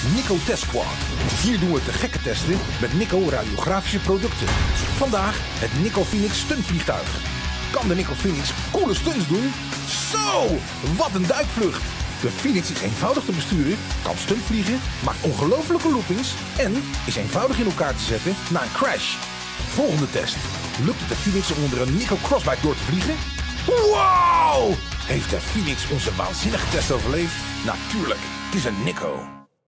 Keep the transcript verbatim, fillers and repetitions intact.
Nico Test Squad. Hier doen we te gekke testen met Nico radiografische producten. Vandaag het Nico Phoenix stuntvliegtuig. Kan de Nico Phoenix coole stunts doen? Zo, wat een duikvlucht! De Phoenix is eenvoudig te besturen, kan stuntvliegen, maakt ongelofelijke loopings en is eenvoudig in elkaar te zetten na een crash. Volgende test. Lukt het de Phoenix om onder een Nico Crossbike door te vliegen? Wow! Heeft de Phoenix onze waanzinnige test overleefd? Natuurlijk, het is een Nico.